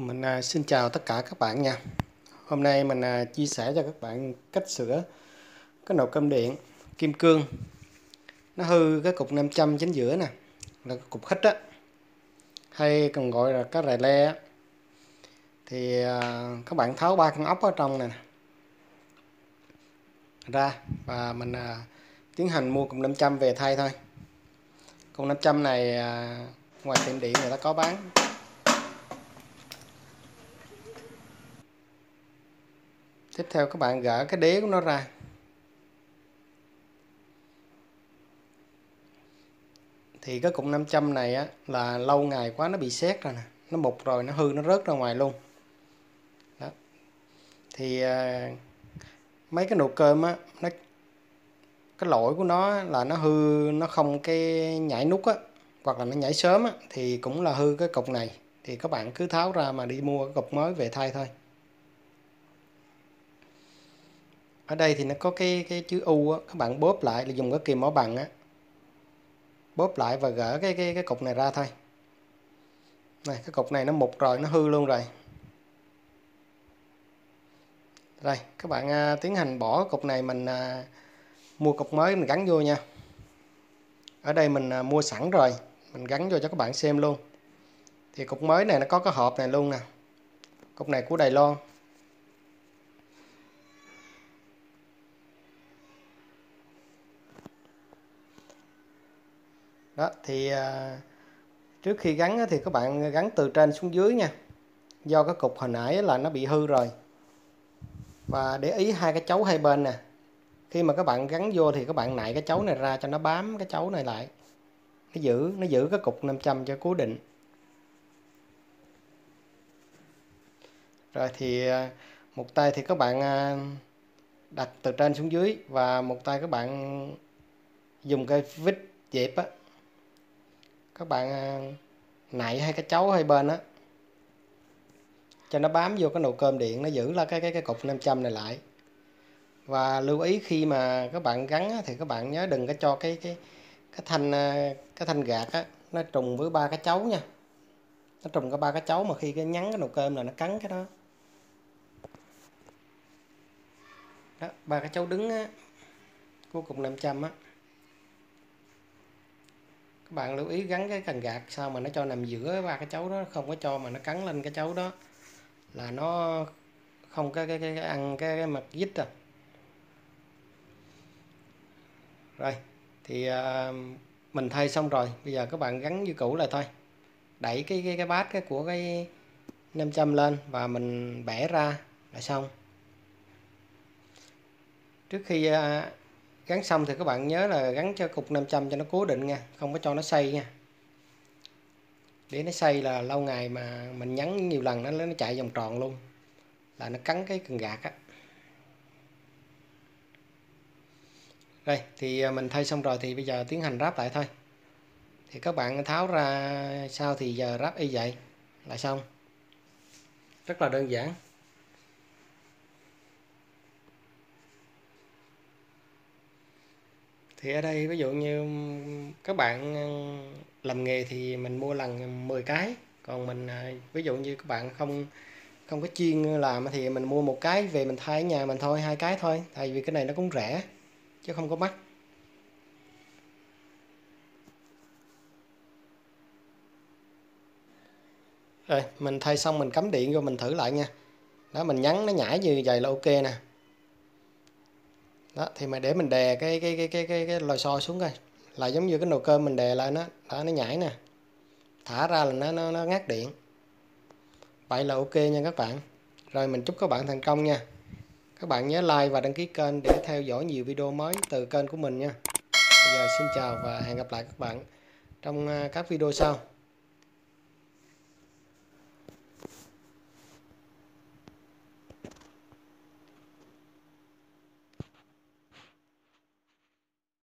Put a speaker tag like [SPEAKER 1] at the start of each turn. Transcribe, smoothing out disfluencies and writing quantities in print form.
[SPEAKER 1] Xin chào tất cả các bạn nha. Hôm nay mình chia sẻ cho các bạn cách sửa cái nồi cơm điện kim cương. Nó hư cái cục 500 chính giữa nè, là cái cục hít á, hay còn gọi là cái rè le á. Thì các bạn tháo 3 con ốc ở trong này ra và mình tiến hành mua cục 500 về thay thôi. Cục 500 này ngoài tiệm điện người ta có bán. Tiếp theo các bạn gỡ cái đế của nó ra. Thì cái cục 500 này á, là lâu ngày quá nó bị sét rồi nè, nó mục rồi, nó hư, nó rớt ra ngoài luôn đó. Thì mấy cái nồi cơm á, cái lỗi của nó là nó hư, nó không cái nhảy nút á, hoặc là nó nhảy sớm á, thì cũng là hư cái cục này. Thì các bạn cứ tháo ra mà đi mua cái cục mới về thay thôi. Ở đây thì nó có cái chữ U á, các bạn bóp lại là dùng cái kìm mỏ bằng á, bóp lại và gỡ cái cục này ra thôi. Này, cái cục này nó mục rồi, nó hư luôn rồi. Rồi, các bạn tiến hành bỏ cục này, mình mua cục mới mình gắn vô nha. Ở đây mình mua sẵn rồi, mình gắn vô cho các bạn xem luôn. Thì cục mới này nó có cái hộp này luôn nè. Cục này của Đài Loan. Đó, thì trước khi gắn thì các bạn gắn từ trên xuống dưới nha. Do cái cục hồi nãy là nó bị hư rồi. Và để ý hai cái chấu hai bên nè. Khi mà các bạn gắn vô thì các bạn nạy cái chấu này ra cho nó bám cái chấu này lại. Nó giữ cái cục 500 cho cố định. Rồi thì một tay thì các bạn đặt từ trên xuống dưới, và một tay các bạn dùng cái vít dẹp á, các bạn nạy hai cái chấu hai bên á cho nó bám vô cái nồi cơm điện, nó giữ là cái cục 500 này lại. Và lưu ý khi mà các bạn gắn á, thì các bạn nhớ đừng có cho cái thanh gạt á nó trùng với ba cái chấu nha. Nó trùng cái ba cái chấu mà khi cái nhắn cái nồi cơm là nó cắn cái đó. Đó, ba cái chấu đứng á của cục 500 á. Các bạn lưu ý gắn cái cần gạt sao mà nó cho nằm giữa ba cái chấu đó, không có cho mà nó cắn lên cái chấu đó là nó không cái ăn cái mặt vít à. Rồi thì mình thay xong rồi, bây giờ các bạn gắn như cũ lại thôi. Đẩy cái bát của cái 500 lên và mình bẻ ra là xong. Trước khi gắn xong thì các bạn nhớ là gắn cho cục 500 cho nó cố định nha, không có cho nó xoay nha. Để nó xoay là lâu ngày mà mình nhấn nhiều lần nó chạy vòng tròn luôn, là nó cắn cái cần gạt á. Rồi thì mình thay xong rồi thì bây giờ tiến hành ráp lại thôi. Thì các bạn tháo ra sau thì giờ ráp y vậy là xong. Rất là đơn giản. Thì ở đây ví dụ như các bạn làm nghề thì mình mua lần 10 cái. Còn mình ví dụ như các bạn không có chuyên làm thì mình mua một cái về mình thay ở nhà mình thôi, 2 cái thôi. Tại vì cái này nó cũng rẻ chứ không có mắc. Rồi mình thay xong mình cắm điện vô mình thử lại nha. Đó, mình nhấn nó nhảy như vậy là ok nè. Đó, thì mà để mình đè cái lò xo xuống coi, là giống như cái nồi cơm mình đè lại nó, đó, nó nhảy nè. Thả ra là nó ngắt điện. Vậy là ok nha các bạn. Rồi mình chúc các bạn thành công nha. Các bạn nhớ like và đăng ký kênh để theo dõi nhiều video mới từ kênh của mình nha. Bây giờ xin chào và hẹn gặp lại các bạn trong các video sau.